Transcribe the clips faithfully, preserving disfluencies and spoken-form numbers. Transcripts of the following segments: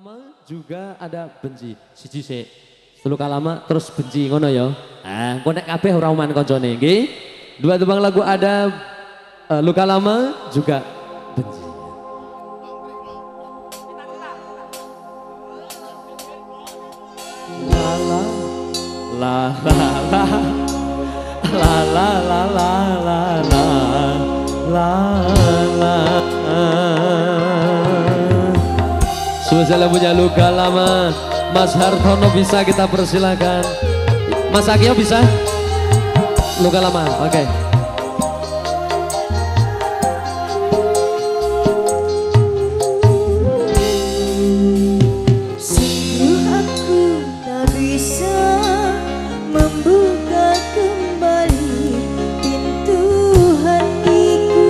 lama juga ada benci. Siji sik. Luka lama terus benci ngono ya. Ah, engko nek kabeh ora uman kancane nggih. Dua tebang lagu ada uh, luka lama juga benci. La la la la la la la la la la la la. Sudah punya luka lama. Mas Hartono bisa kita persilakan. Mas Akio bisa? Luka lama, oke. Okay. Sungguh aku tak bisa membuka kembali pintu hatiku.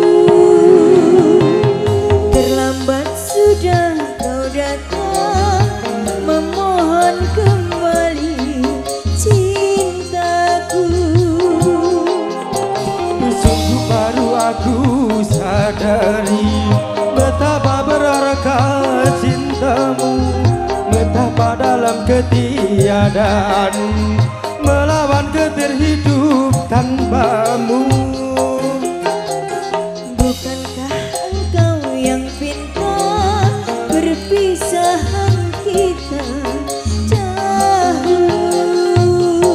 Terlambat sudah kau datang memohon kembali cintaku. Sungguh baru aku sadari betapa berharga cintamu, betapa dalam ketiadaan melawan getir hidup tanpamu. Bukankah engkau yang pinta perpisahan kita dahulu?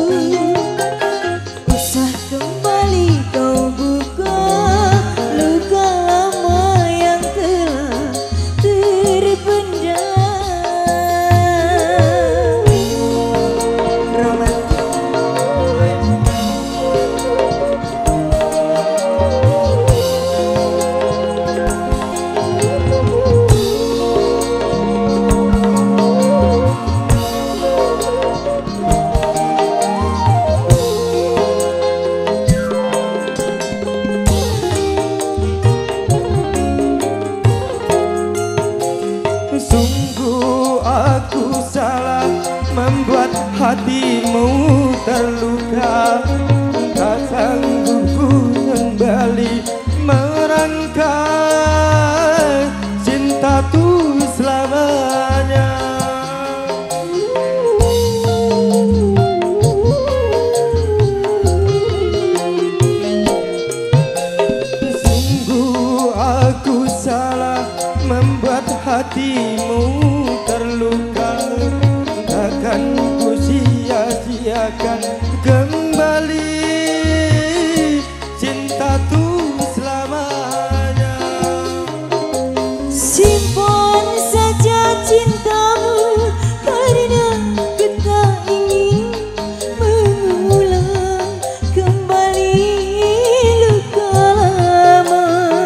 Usah kembali kau buka luka lama yang telah terpendam. Sungguh aku salah membuat hatimu terluka. Tak sanggup ku kembali merangkai cintaku selamanya. Sungguh aku salah membuat hatimu terluka. Takkan ku sia-siakan kembali cintaku selamanya. Simpan saja cintamu karena kita ingin mengulang kembali luka lama.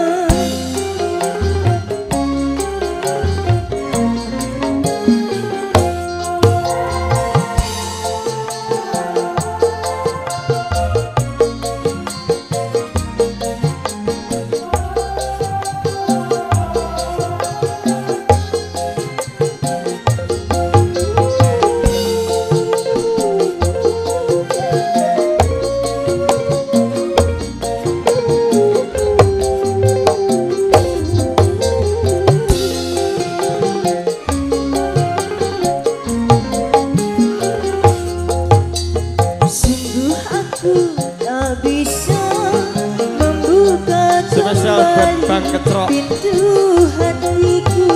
Sungguh aku tak bisa membuka kembali pintu hatiku.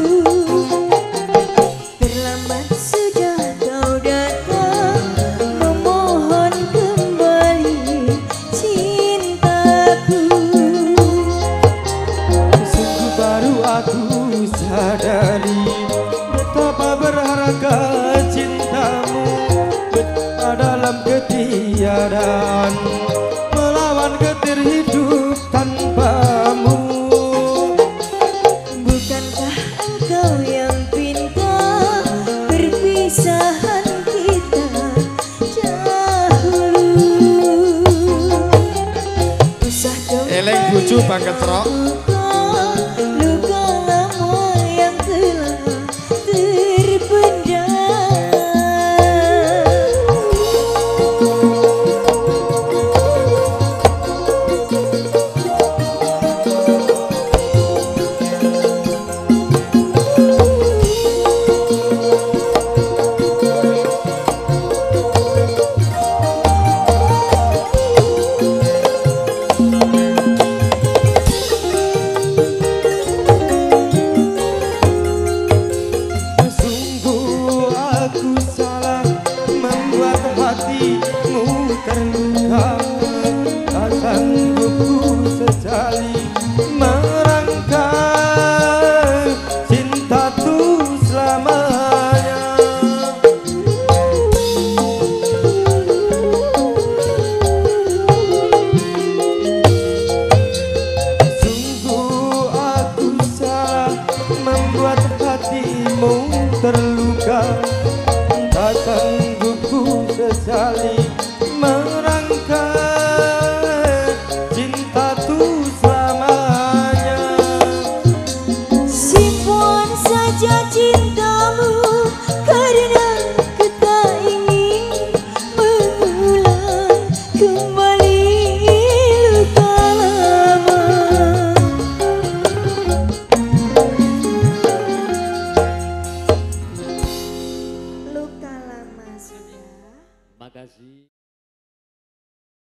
Terlambat sudah kau datang memohon kembali cintaku. Sungguh baru aku sadari betapa berharga cintamu, betapa dalam ketiadaan melawan getir hidup tanpamu. Bukankah engkau yang pinta perpisahan kita dahulu? Usah Eleng bojo Bang Ketrok. luka lama yang telah terpendam. cintamu, tak sanggup ku sesali merangkai cinta tu selamanya. Sungguh aku salah membuat hatimu terluka, tak sanggup ku sesali merangkai cinta tu selamanya. Simpan saja cintamu, karena ku tak ingin mengulang kembali luka lama. Luka lama sudah. Makasih.